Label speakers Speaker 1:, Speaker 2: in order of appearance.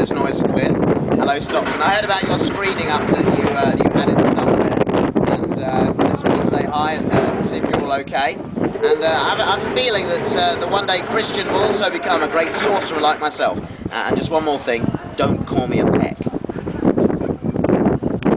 Speaker 1: it's noise and clear. Hello, Stockton. I heard about your screening up that you had in the summer there, and I just want to say hi and see if you're all okay. And I have a feeling that the one day Christian will also become a great sorcerer like myself. And just one more thing, don't call me a pet.